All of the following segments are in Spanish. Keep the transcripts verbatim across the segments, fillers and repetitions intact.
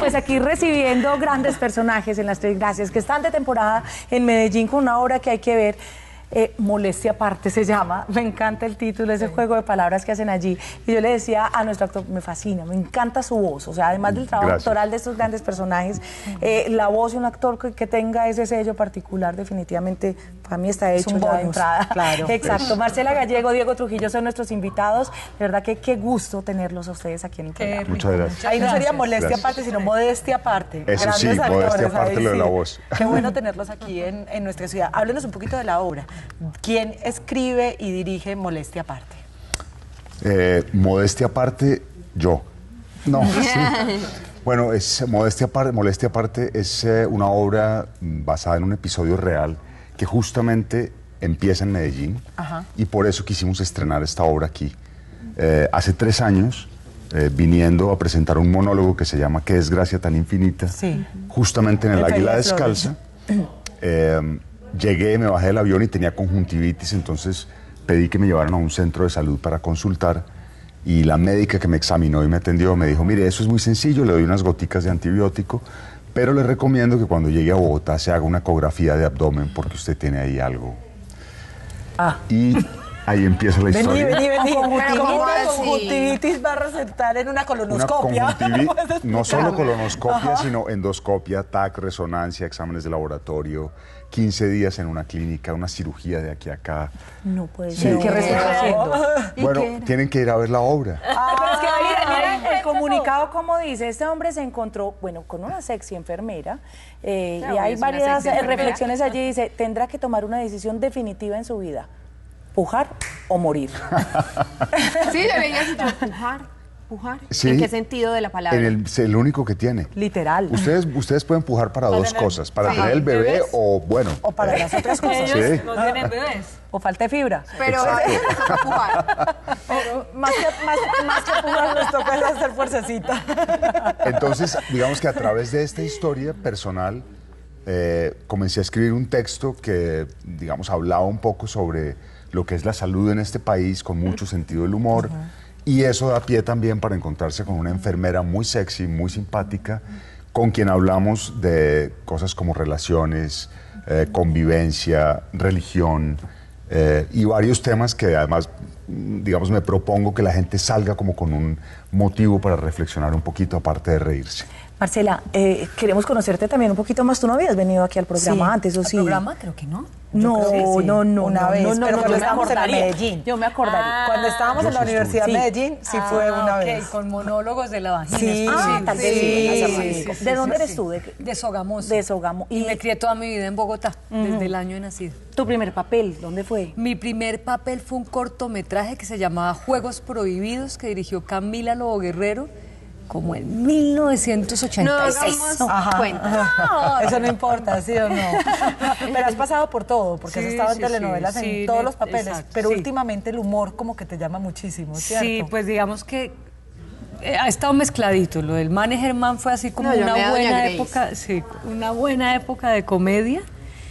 Pues aquí recibiendo grandes personajes en las Tres Gracias, que están de temporada en Medellín con una obra que hay que ver. Eh, Molestia Aparte se llama, me encanta el título, ese sí. juego de palabras que hacen allí. Y yo le decía a nuestro actor, me fascina, me encanta su voz, o sea, además del trabajo Gracias. actoral de estos grandes personajes, eh, la voz de un actor que, que tenga ese sello particular, definitivamente, para mí está hecho ya de entrada. Claro. Exacto, Marcela Gallego, Diego Trujillo son nuestros invitados, de verdad que qué gusto tenerlos a ustedes aquí en el programa. Muchas gracias. Ahí no sería Molestia gracias. Aparte, sino Modestia Aparte. Eso Grandes sí, actores, Modestia Aparte ahí, lo de la sí. voz. Qué bueno tenerlos aquí en, en nuestra ciudad. Háblenos un poquito de la obra. ¿Quién escribe y dirige Molestia Aparte? Eh, Modestia Aparte, yo. No, sí. Bueno, es, Modestia Aparte, Molestia Aparte es eh, una obra basada en un episodio real que justamente empieza en Medellín. Ajá. Y por eso quisimos estrenar esta obra aquí. Eh, hace tres años, eh, viniendo a presentar un monólogo que se llama Qué desgracia tan infinita, sí. justamente en el, el Águila Descalza. Eh, Llegué, me bajé del avión y tenía conjuntivitis, entonces pedí que me llevaran a un centro de salud para consultar y la médica que me examinó y me atendió me dijo, mire, eso es muy sencillo, le doy unas goticas de antibiótico, pero le recomiendo que cuando llegue a Bogotá se haga una ecografía de abdomen porque usted tiene ahí algo. Ah. Y ahí empieza la historia. Vení, vení, vení. ¿Cómo una conjuntivitis va a resultar en una colonoscopia? Una no solo colonoscopia, Ajá. sino endoscopia, T A C, resonancia, exámenes de laboratorio, quince días en una clínica, una cirugía de aquí a acá. No puede ser. Sí. ¿Qué resulta haciendo? Bueno, tienen que ir a ver la obra. Ah, pero es que mira, mira el comunicado como dice, este hombre se encontró, bueno, con una sexy enfermera, eh, claro, y hay varias reflexiones allí, dice, tendrá que tomar una decisión definitiva en su vida. Pujar o morir. Sí, yo leía así, pujar, pujar. Sí, ¿en qué sentido de la palabra? En el, el único que tiene. Literal. Ustedes, ustedes pueden pujar para, para dos tener, cosas, para sí. tener el bebé ¿Bebés? o, bueno. O para las otras cosas. Ellos sí. no tienen bebés. O falta de fibra. Pero a veces nos toca pujar. Pero más que, más, más que pujar nos toca hacer fuercecita. Entonces, digamos que a través de esta historia personal, eh, comencé a escribir un texto que, digamos, hablaba un poco sobre lo que es la salud en este país, con mucho sentido del humor, uh-huh. y eso da pie también para encontrarse con una enfermera muy sexy, muy simpática, con quien hablamos de cosas como relaciones, eh, convivencia, religión, eh, y varios temas que además, digamos, me propongo que la gente salga como con un motivo para reflexionar un poquito, aparte de reírse. Marcela, eh, queremos conocerte también un poquito más. Tú no habías venido aquí al programa sí, antes, ¿o sí? ¿Al programa? Creo que no. No, sí, sí. no, no. Una no, vez, no, no, pero no, cuando yo estábamos me en Medellín. Yo me acordaría. Ah, cuando estábamos en la Universidad de Medellín, sí ah, fue una okay, vez. Con monólogos de la vagina. Sí, ah, tal vez sí. sí, sí, sí ¿De dónde sí, eres tú? De, de Sogamoso. De Sogamoso. Y, y me crié toda mi vida en Bogotá, uh-huh. desde el año de nacido. ¿Tu primer papel? ¿Dónde fue? Mi primer papel fue un cortometraje que se llamaba Juegos Prohibidos, que dirigió Camila Lobo Guerrero, como en mil novecientos ochenta y seis. No, no, ajá, ajá. No, eso no importa, ¿sí o no? Pero has pasado por todo, porque sí, has estado en sí, telenovelas, sí, en sí, todos los papeles, exacto, pero sí. últimamente el humor como que te llama muchísimo, ¿cierto? Sí, pues digamos que eh, ha estado mezcladito. Lo del Mane Germán fue así como no, una buena época, sí, una buena época de comedia.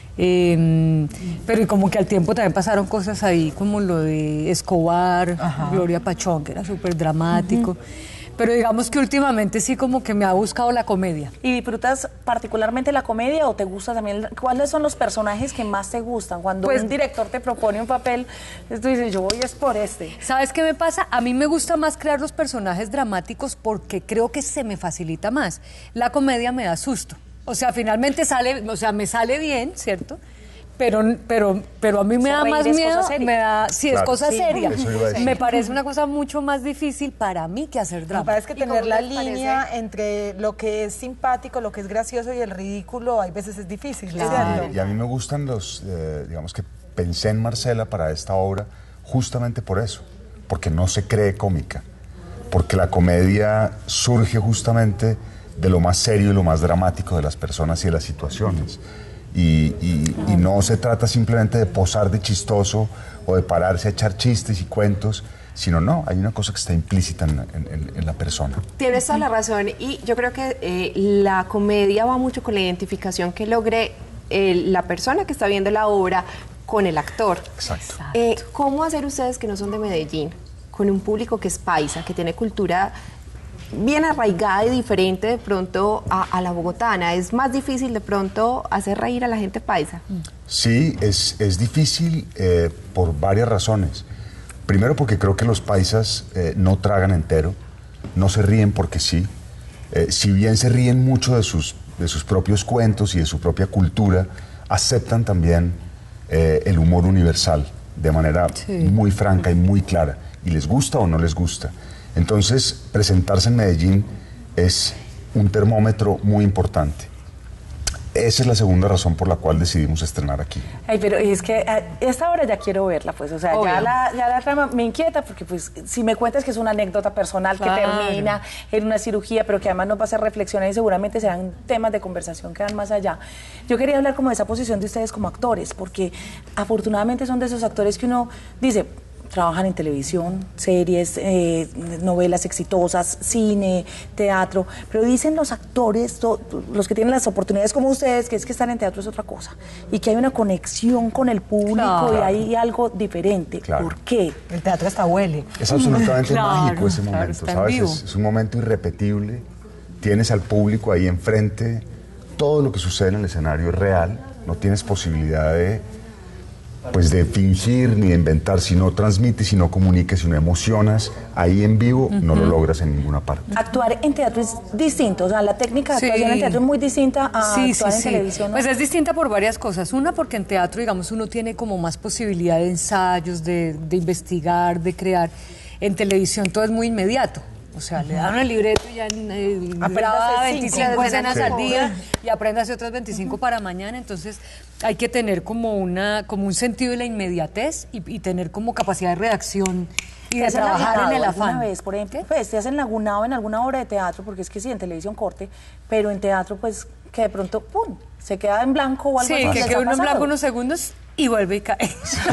Eh, pero y como que al tiempo también pasaron cosas ahí, como lo de Escobar, ajá. Gloria Pachón, que era súper dramático. Uh-huh. Pero digamos que últimamente sí como que me ha buscado la comedia. ¿Y disfrutas particularmente la comedia o te gusta también? ¿Cuáles son los personajes que más te gustan? Cuando pues, un director te propone un papel, tú dices, yo voy es por este. ¿Sabes qué me pasa? A mí me gusta más crear los personajes dramáticos porque creo que se me facilita más. La comedia me da susto. O sea, finalmente sale, o sea, me sale bien, ¿cierto? Pero, pero, pero a mí me da más miedo, me da, si es cosa seria, me parece una cosa mucho más difícil para mí que hacer drama. Me parece que tener la línea parece? entre lo que es simpático, lo que es gracioso y el ridículo, hay veces es difícil, claro. ¿Cierto? Y a mí me gustan los, eh, digamos que pensé en Marcela para esta obra justamente por eso, porque no se cree cómica, porque la comedia surge justamente de lo más serio y lo más dramático de las personas y de las situaciones. Y, y, y no se trata simplemente de posar de chistoso o de pararse a echar chistes y cuentos, sino no, hay una cosa que está implícita en, en, en la persona. Tienes toda la razón y yo creo que eh, la comedia va mucho con la identificación que logre eh, la persona que está viendo la obra con el actor. Exacto. Eh, ¿Cómo hacer ustedes que no son de Medellín, con un público que es paisa, que tiene cultura bien arraigada y diferente de pronto a, a la bogotana. ¿Es más difícil de pronto hacer reír a la gente paisa? Sí, es, es difícil eh, por varias razones. Primero porque creo que los paisas eh, no tragan entero, no se ríen porque sí. Eh, si bien se ríen mucho de sus, de sus propios cuentos y de su propia cultura, aceptan también eh, el humor universal de manera sí. muy franca y muy clara. Y les gusta o no les gusta. Entonces, presentarse en Medellín es un termómetro muy importante. Esa es la segunda razón por la cual decidimos estrenar aquí. Ay, pero es que a esta hora ya quiero verla, pues, o sea, ya la, ya la trama me inquieta, porque pues si me cuentas que es una anécdota personal claro. que termina en una cirugía, pero que además nos va a hacer reflexionar y seguramente serán temas de conversación que van más allá. Yo quería hablar como de esa posición de ustedes como actores, porque afortunadamente son de esos actores que uno dice... Trabajan en televisión, series, eh, novelas exitosas, cine, teatro, pero dicen los actores, to, los que tienen las oportunidades como ustedes, que es que estar en teatro es otra cosa y que hay una conexión con el público claro. y hay algo diferente. Claro. ¿Por qué? El teatro hasta huele. Es absolutamente claro, mágico ese momento, claro, ¿sabes? Es, es un momento irrepetible, tienes al público ahí enfrente, todo lo que sucede en el escenario es real, no tienes posibilidad de... pues de fingir ni de inventar, si no transmites, si no comunicas, si no emocionas, ahí en vivo uh-huh. no lo logras en ninguna parte. Actuar en teatro es distinto, o sea, la técnica de sí. actuación en teatro es muy distinta a sí, actuar sí, en sí. televisión, ¿no? Pues es distinta por varias cosas. Una, porque en teatro, digamos, uno tiene como más posibilidad de ensayos, de, de investigar, de crear. En televisión todo es muy inmediato. O sea, uh-huh. le dan el libreto y ya eh, graba veinticinco escenas al día y apréndase otras veinticinco uh-huh. para mañana. Entonces hay que tener como, una, como un sentido de la inmediatez y, y tener como capacidad de redacción y de trabajar en el afán. Vez, por ejemplo, pues, te has enlagunado en alguna obra de teatro, porque es que sí, en televisión corte, pero en teatro pues que de pronto, ¡pum!, se queda en blanco o algo sí, así. Sí, que queda uno en blanco unos segundos y vuelve y cae.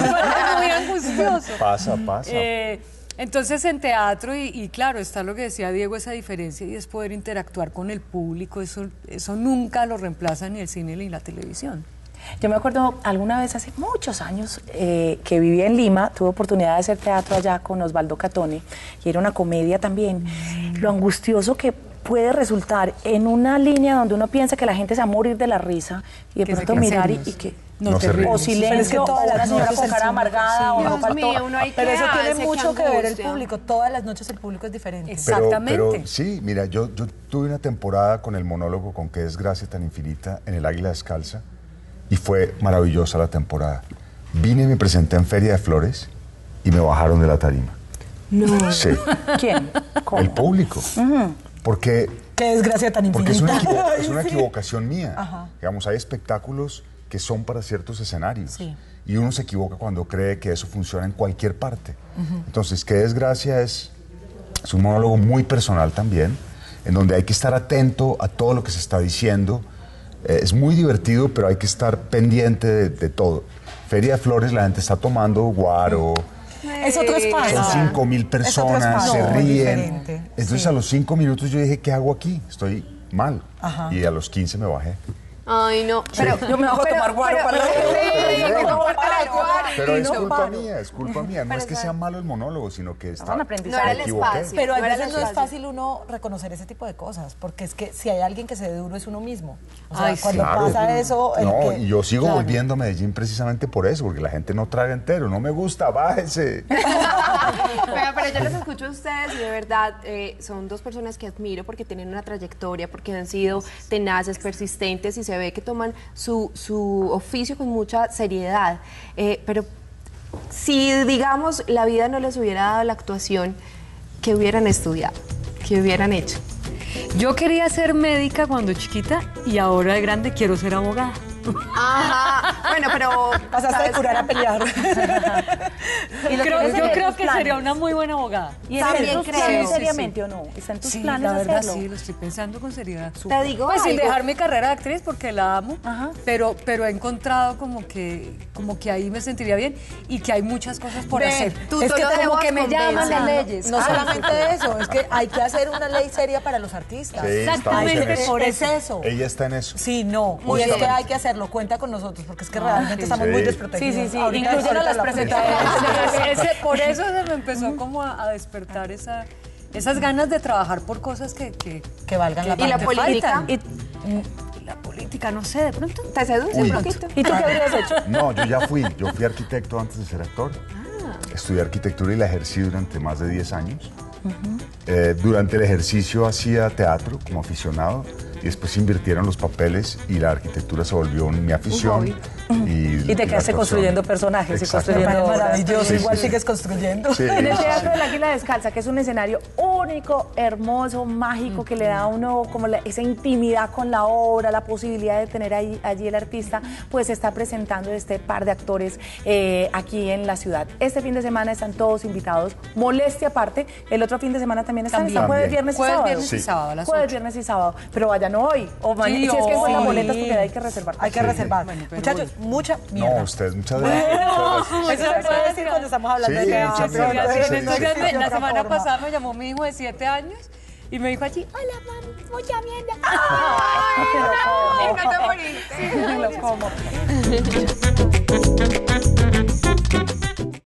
Muy angustioso. Pasa, pasa. Eh, Entonces en teatro, y, y claro, está lo que decía Diego, esa diferencia, y es poder interactuar con el público, eso, eso nunca lo reemplaza ni el cine ni la televisión. Yo me acuerdo alguna vez hace muchos años eh, que vivía en Lima, tuve oportunidad de hacer teatro allá con Osvaldo Catone, y era una comedia también. Mm. Lo angustioso que puede resultar en una línea donde uno piensa que la gente se va a morir de la risa, y de pronto mirar y, y que... No, no te ríes. O silencio, o una señora con cara amargada, sí, o no faltó. Mío, uno hay pero que eso tiene hace, mucho que ver el público. Todas las noches el público es diferente. Exactamente. Pero, pero sí, mira, yo, yo tuve una temporada con el monólogo Con qué desgracia tan infinita en el Águila Descalza y fue maravillosa la temporada. Vine y me presenté en Feria de Flores y me bajaron de la tarima. No. Sí. ¿Quién? ¿Cómo? El público. Uh-huh. Porque... Qué desgracia tan infinita. Porque es una, equivo es una equivocación mía. Ajá. Digamos, hay espectáculos que son para ciertos escenarios. Sí. Y uno se equivoca cuando cree que eso funciona en cualquier parte. Uh-huh. Entonces, Qué desgracia es, es un monólogo muy personal también, en donde hay que estar atento a todo lo que se está diciendo. Eh, es muy divertido, pero hay que estar pendiente de, de todo. Feria de Flores, la gente está tomando guaro. Es otro espacio. Son cinco mil personas, se ríen. Entonces sí. a los cinco minutos yo dije, ¿qué hago aquí? Estoy mal. Ajá. Y a los quince me bajé. Ay, no, pero sí. yo me bajo a tomar guaro para Pero es culpa mía, es culpa mía. No es que sea malo el monólogo, sino que está, no era el espacio. Pero a veces no es fácil uno reconocer ese tipo de cosas, porque es que si hay alguien que se dé duro es uno mismo. O sea, Ay, cuando claro. pasa eso... El no, que, y yo sigo claro. volviendo a Medellín precisamente por eso, porque la gente no traga entero. No me gusta, bájese. pero, pero yo los escucho a ustedes y de verdad eh, son dos personas que admiro porque tienen una trayectoria, porque han sido tenaces, persistentes y se ve que toman su, su oficio con mucha seriedad. Eh, pero si, digamos, la vida no les hubiera dado la actuación, ¿qué hubieran estudiado? ¿Qué hubieran hecho? Yo quería ser médica cuando chiquita y ahora de grande quiero ser abogada. Ajá, bueno, pero... Pasaste de curar a pelear. y creo, yo creo que planes. sería una muy buena abogada. ¿Y también creo? ¿Seriamente o no? ¿Están tus sí, planes la verdad hacerlo? sí, lo estoy pensando con seriedad. Te digo Pues algo. sin dejar mi carrera de actriz porque la amo, Ajá. pero pero he encontrado como que como que ahí me sentiría bien y que hay muchas cosas por Ven, hacer. Tú es que como que me llaman las leyes. No solamente eso, es que hay que hacer una ley seria para los artistas. Sí, exactamente, eso. por eso. Es eso. Ella está en eso. Sí, no. Y es que hay que hacerlo, cuenta con nosotros, porque es que realmente sí. estamos sí. muy desprotegidos. Sí, sí, sí. Ahorita incluyen a las presentadoras. Ese, por eso se me empezó como a, a despertar esa, esas ganas de trabajar por cosas que, que, que valgan la pena. ¿Y la política? Y, y la política, no sé, de pronto. ¿Te seduce un poquito? ¿Y tú qué habrías hecho? No, yo ya fui, yo fui arquitecto antes de ser actor. Ah. Estudié arquitectura y la ejercí durante más de diez años. Uh-huh. eh, durante el ejercicio hacía teatro como aficionado y después invirtieron los papeles y la arquitectura se volvió mi afición. Y, y te quedaste construyendo personajes y construyendo maravilloso, sí, igual sí, sigues construyendo. Sí, en el Teatro sí. del Águila Descalza, que es un escenario único, hermoso, mágico, que le da a uno como la, esa intimidad con la obra, la posibilidad de tener ahí, allí el artista, pues se está presentando este par de actores eh, aquí en la ciudad. Este fin de semana están todos invitados, molestia aparte, el otro fin de semana también están, también. están jueves, viernes y jueves, sábado. Viernes sí. y sábado a las Jueves, ocho. viernes y sábado, pero vayan hoy, o mañana, Sí, si es que encuentran hoy. boletas, porque hay que reservar. Hay que Sí. reservar. Bueno, pero Muchachos, bueno. mucha mierda. No, ustedes, muchas gracias. Muchas Eso se puede decir cuando estamos hablando Sí, de muchas teatro. gracias. no Sí, existe sí, de sí. Oigan, la otra semana forma. pasada me llamó mi hijo de siete años y me dijo allí, hola mami, mucha mierda. Ay, no te moriste. Lo como.